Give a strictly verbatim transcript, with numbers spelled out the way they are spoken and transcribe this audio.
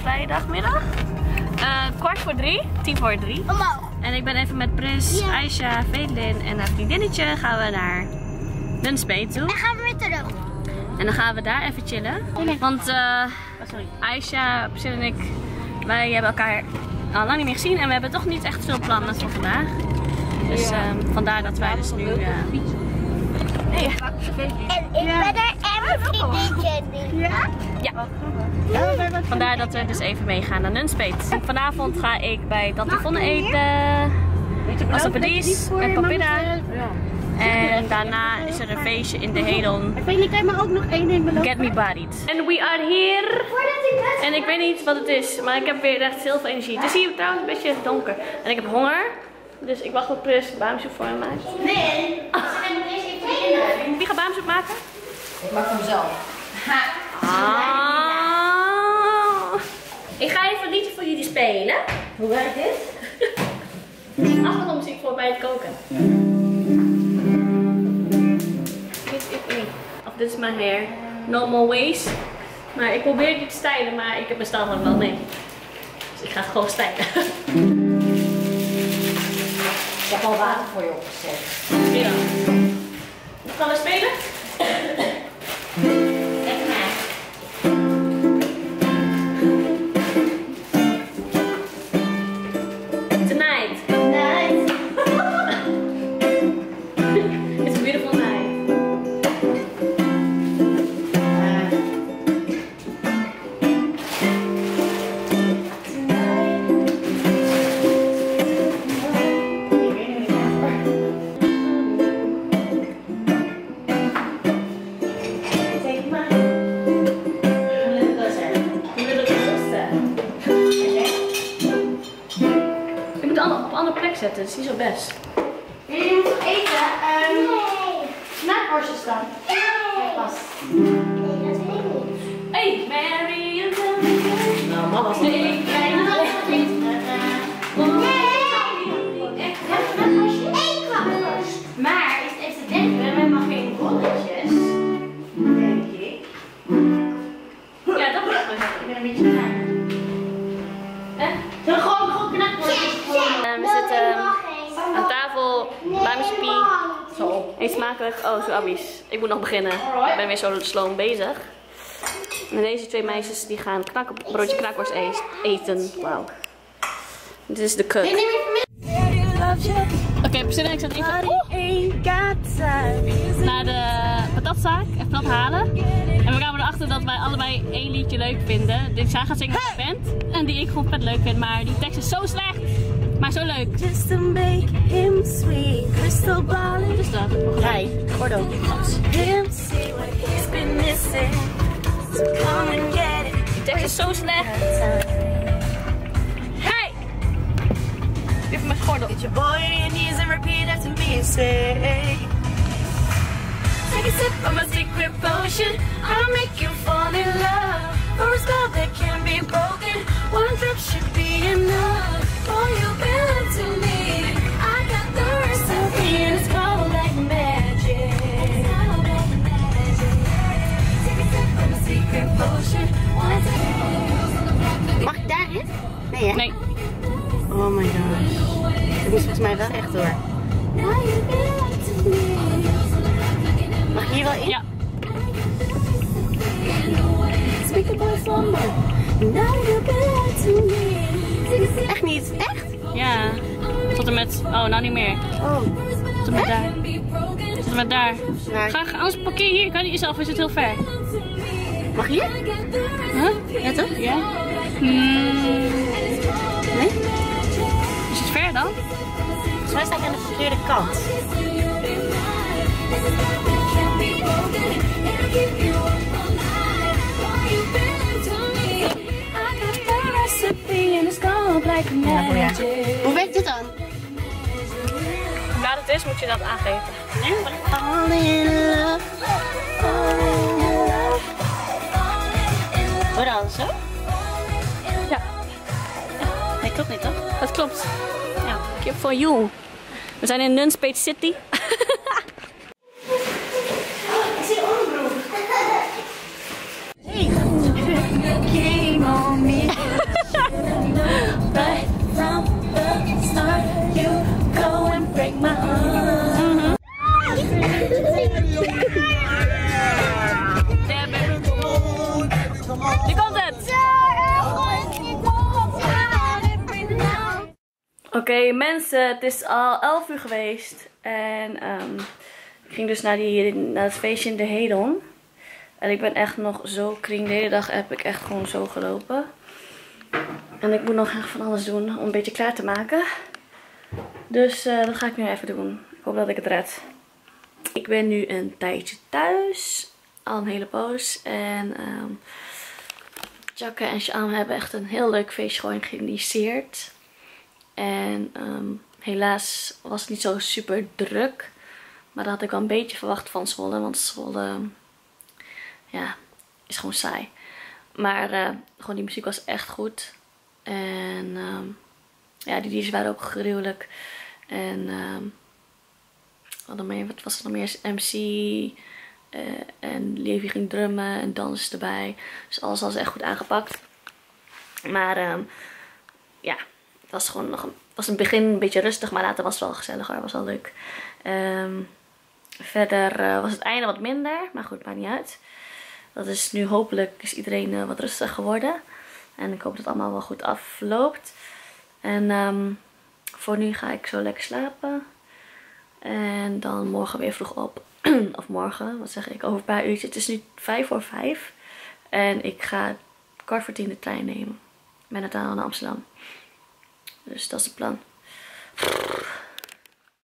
vrijdagmiddag. Uh, kwart voor drie, tien voor drie. Omhoog. En ik ben even met Pris, ja. Aisha, Vedelin en haar vriendinnetje gaan we naar Nunspeet toe. En gaan we weer terug. En dan gaan we daar even chillen. Want uh, oh, sorry. Aisha, Pris en ik, wij hebben elkaar al lang niet meer gezien. En we hebben toch niet echt veel plannen voor vandaag. Dus uh, vandaar dat wij dus nu... Uh, Hey. En ik ja. ben er en mijn vriendinnetje. Ja? Ja. Vandaar dat we dus even meegaan naar Nunspeet. Vanavond ga ik bij Tante Vonne eten. Assapadis met papilla. En daarna is er een feestje in de Hedon. Ik weet niet, kan je me ook nog één ding beloven? Get me bodied. En we are here. En ik weet niet wat het is, maar ik heb weer echt heel veel energie. Het is hier trouwens een beetje donker. En ik heb honger. Dus ik wacht op Pris baamsoep voor hem maakt. Nee. Wie gaat baamsoep maken? Ik maak voor mezelf. Ah. Ik ga even een liedje voor jullie spelen. Hoe werkt dit? Achtergrondmuziek voor bij het koken. Ja. Dit is niet. Of dit is mijn hair. Normal ways. Maar ik probeer dit te stylen, maar ik heb mijn stijl nog wel mee. Dus ik ga het gewoon stylen. Ik heb al water voor je opgezet. Ja. Gaan we spelen? Echt maar. Tonight. Night. It's a beautiful night. Zetten, dat is niet zo best. Jullie moeten nog eten. Um, nee. Snackworstjes dan. Nee. Pas. Nee, dat weet ik niet. Hey, Mary and the... Nou, mama was niet. Nee. Nee. Ik heb een worstje. Eén knakworst. Maar is het even te denken, we hebben helemaal geen rolletjes. Denk ik. Ja, dat moet ik wel. Ik ben een beetje klein. Hè? Zullen we gewoon gewoon knakworstjes? Uh, we zitten aan tafel, baamspie. Zo. Eet smakelijk. Oh, zo abbies. Ik moet nog beginnen. Ik ben weer zo sloom bezig. En deze twee meisjes die gaan knak, broodje knakworst eten. Wauw. Dit is de cook. Oké, okay, Priscilla en ik zitten even naar de patatzaak. Even dat halen. En we kwamen erachter dat wij allebei één liedje leuk vinden. Dus zij gaat zingen met de band. En die ik gewoon vet leuk vind. Maar die tekst is zo slecht. Maar zo leuk. Just to make him sweet. Crystal ball. Wat is dat? Hij, Gordo. Him see what he's been missing. So come and get it. Die tekst is zo slecht. Hey! Even mijn gordel. Get your boy on your knees and repeat after me and say, take a sip of my secret potion. I'll make you fall in love. For a spell that can be broken. One drop should be enough. Oh, you've been up to me. I got the recipe and it's called like magic. Take a sip of my secret potion. Mag ik daarin? Nee, hè? Nee. Oh my gosh. Dat is volgens mij wel echt door. Mag ik hier wel in? Ja. Echt niet? Echt? Ja. Tot en met... Oh, nou niet meer. Oh. Tot en met daar. Tot en met daar. Waar? Ga, ga anders parkeer hier. Kan niet jezelf, is het heel ver. Mag hier? Huh? Ja toch? Ja. Hmm. Nee? Is het ver dan? Volgens mij sta ik aan de verkeerde kant. Ja, hoe werkt dit dan? Hoe laat het is, moet je dat aangeven. Nee? All in love. All in love. Hoe dan? Zo? Ja. Nee, klopt niet toch? Dat klopt. Ja. Keep for you. We zijn in Nunspeet City. Ik zie een onderbroek. Hey. Game on me. Nu komt het! Oké okay, mensen, het is al elf uur geweest. En um, ik ging dus naar, die, naar het feestje in de Hedon. En ik ben echt nog zo kring. De hele dag heb ik echt gewoon zo gelopen. En ik moet nog echt van alles doen om een beetje klaar te maken. Dus uh, dat ga ik nu even doen. Ik hoop dat ik het red. Ik ben nu een tijdje thuis. Al een hele poos. En um, Jacke en Sjaan hebben echt een heel leuk feestje gewoon geïnitieerd. En um, helaas was het niet zo super druk. Maar dat had ik wel een beetje verwacht van Zwolle. Want Zwolle ja, is gewoon saai. Maar uh, gewoon die muziek was echt goed. En um, ja, die D J's waren ook gruwelijk. En um, wat, nog meer, wat was er nog meer? M C. Uh, en Levi ging drummen en dansen erbij. Dus alles was echt goed aangepakt. Maar um, ja, het was gewoon nog een, was in het begin een beetje rustig. Maar later was het wel gezelliger. Het was wel leuk. Um, verder uh, was het einde wat minder. Maar goed, maakt niet uit. Dat is nu hopelijk is iedereen uh, wat rustiger geworden. En ik hoop dat het allemaal wel goed afloopt. En um, voor nu ga ik zo lekker slapen. En dan morgen weer vroeg op. Of morgen, wat zeg ik, over een paar uurtjes. Het is nu vijf voor vijf. En ik ga kwart voor tien de trein nemen. Ik ben net aan naar Amsterdam. Dus dat is het plan.